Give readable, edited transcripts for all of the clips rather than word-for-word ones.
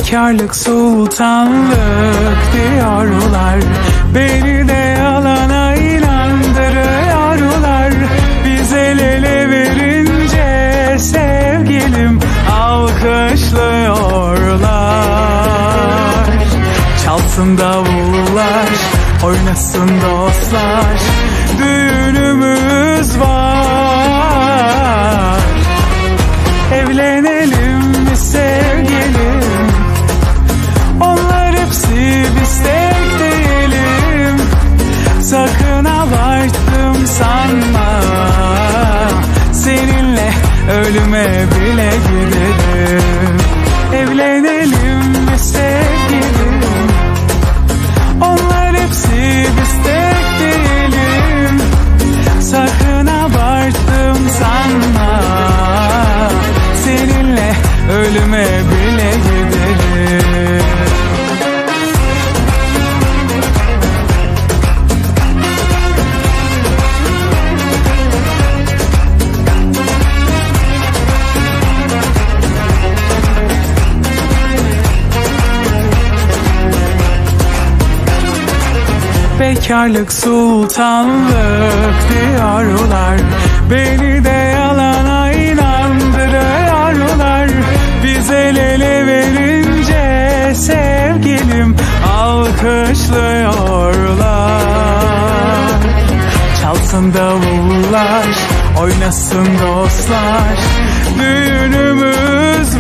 Bekarlık sultanlık diyorlar, beni de yalana inandırıyorlar. Biz el ele verince sevgilim alkışlıyorlar. Çalsın davullar, oynasın dostlar, düğünümüz var. Evlenelim mi sevgilim? Onlar hepsi biz tek değilim. Sakın abarttım sanma, seninle ölüme bile giderim. Evlenelim mi sevgilim? Onlar hepsi biz tek değilim. Sakın abarttım sanma, seninle ölüme bile giderim. Bekarlık sultanlık diyorlar, beni de yalana inandırıyorlar. Biz el ele verince sevgilim alkışlıyorlar. Çalsın davullar, oynasın dostlar, düğünümüz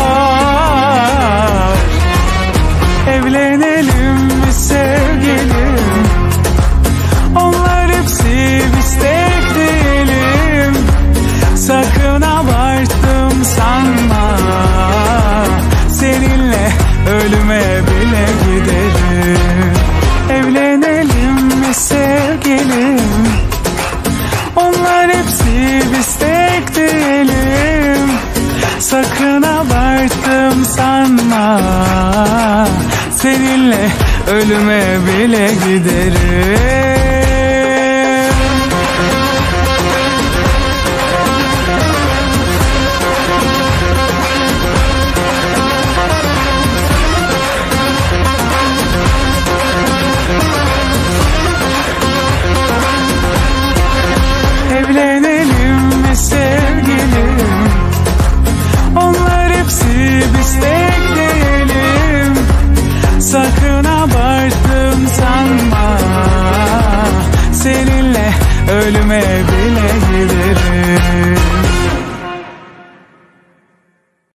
var. Evlenelim mi sevgilim? Onlar hepsi biz tek değilim. Sakın abarttım sanma, seninle ölüme bile giderim. Evlenelim mi sevgilim? Onlar hepsi biz tek değilim. Sakın abarttım sanma, seninle ölüme bile giderim. Evlenelim mi sevgilim? Onlar hepsi biz tek değilim. Sakın abarttım sanma, seninle ölüme bile giderim.